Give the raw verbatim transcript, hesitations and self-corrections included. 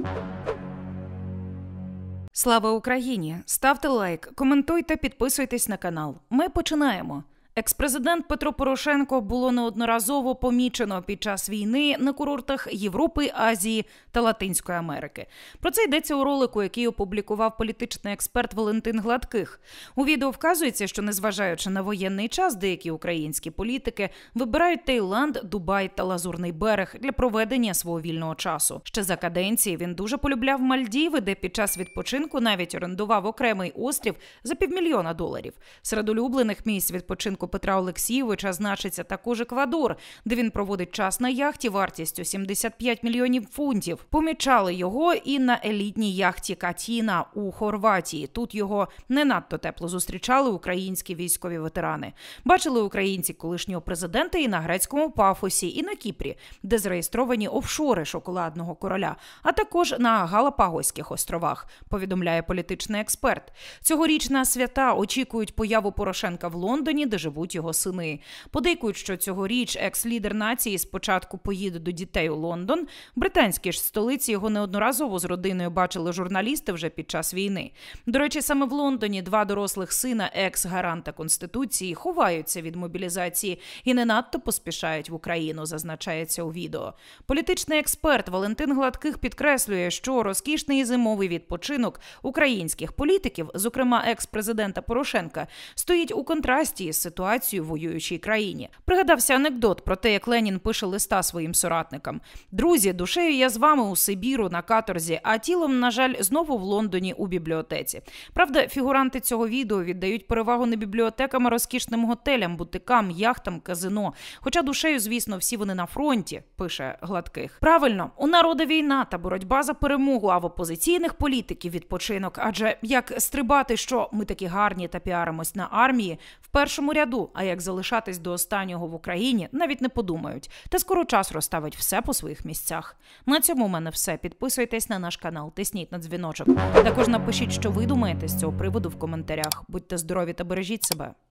Слава Україні! Ставте лайк, коментуйте, підписуйтесь на канал. Ми починаємо. Екс-президент Петро Порошенко було неодноразово помічено під час війни на курортах Європи, Азії та Латинської Америки. Про це йдеться у ролику, який опублікував політичний експерт Валентин Гладких. У відео вказується, що незважаючи на воєнний час, деякі українські політики вибирають Таїланд, Дубай та Лазурний берег для проведення свого вільного часу. Ще за каденції він дуже полюбляв Мальдіви, де під час відпочинку навіть орендував окремий острів за півмільйона доларів. Серед улюблених місць відпочинку Петра Олексійовича значиться також Еквадор, де він проводить час на яхті вартістю сімдесят п'ять мільйонів фунтів. Помічали його і на елітній яхті Катіна у Хорватії. Тут його не надто тепло зустрічали українські військові ветерани. Бачили українці колишнього президента і на грецькому Пафосі, і на Кіпрі, де зареєстровані офшори шоколадного короля, а також на Галапагоських островах, повідомляє політичний експерт. Цьогоріч на свята очікують появу Порошенка в Лондоні, де живуть його сини. Подейкують, що цьогоріч екс-лідер нації спочатку поїде до дітей у Лондон. В британській ж столиці його неодноразово з родиною бачили журналісти вже під час війни. До речі, саме в Лондоні два дорослих сина екс-гаранта Конституції ховаються від мобілізації і не надто поспішають в Україну, зазначається у відео. Політичний експерт Валентин Гладких підкреслює, що розкішний зимовий відпочинок українських політиків, зокрема екс-президента Порошенка, стоїть у контрасті з ситуацією в воюючій країні. Пригадався анекдот про те, як Ленін пише листа своїм соратникам. «Друзі, душею я з вами у Сибіру на каторзі, а тілом, на жаль, знову в Лондоні у бібліотеці». Правда, фігуранти цього відео віддають перевагу не бібліотекам, а розкішним готелям, бутикам, яхтам, казино. Хоча душею, звісно, всі вони на фронті, пише Гладких. Правильно, у народу війна та боротьба за перемогу, а в опозиційних політиків відпочинок. Адже як стрибати, що ми такі гарні та піаримось на армії, в першому ряду, а як залишатись до останнього в Україні, навіть не подумають. Та скоро час розставить все по своїх місцях. На цьому в мене все. Підписуйтесь на наш канал, тисніть на дзвіночок. Також напишіть, що ви думаєте з цього приводу в коментарях. Будьте здорові та бережіть себе.